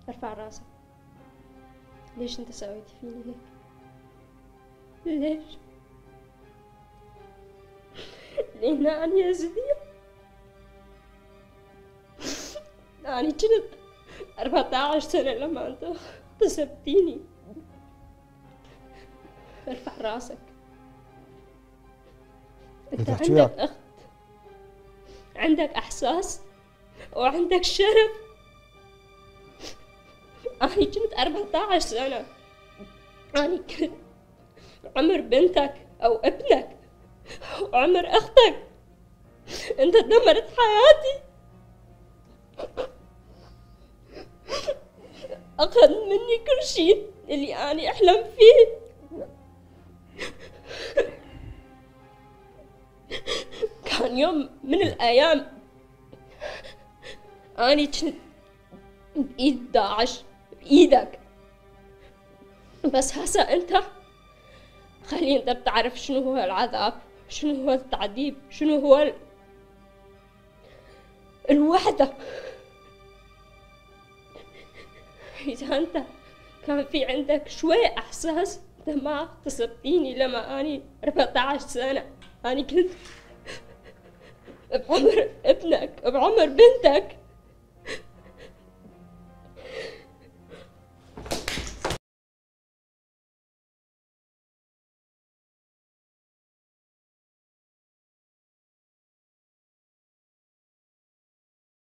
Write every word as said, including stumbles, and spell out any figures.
ارفع راسك. ليش انت سويتي فيني هيك؟ ليش؟ لأن أنا يا زدية أنا كنت أربعة عشر سنة لما أنت اغتصبتيني. ارفع راسك. أنت عندك أخت، عندك إحساس وعندك شرف. أنا كنت أربعة عشر سنة، أنا كنت عمر بنتك أو ابنك وعمر أختك. أنت دمرت حياتي، أخذ مني كل شيء اللي أنا أحلم فيه. كان يوم من الأيام أنا كنت بإيد داعش، بإيدك، بس هسا أنت خلي أنت بتعرف شنو هو العذاب، شنو هو التعذيب، شنو هو ال... الوحدة. إذا أنت كان في عندك شوية إحساس أنت ما اغتصبتيني لما أني أربعة عشر سنة. أنا كنت بعمر ابنك، بعمر بنتك.